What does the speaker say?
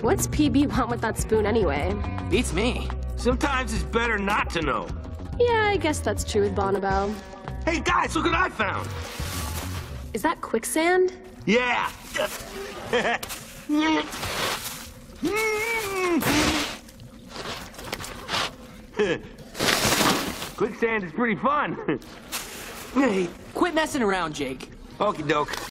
What's PB want with that spoon anyway? Beats me. Sometimes it's better not to know. Yeah, I guess that's true with Bonnabelle. Hey guys, look what I found. Is that quicksand? Yeah. Quicksand is pretty fun. Hey, Quit messing around, Jake. okie doke.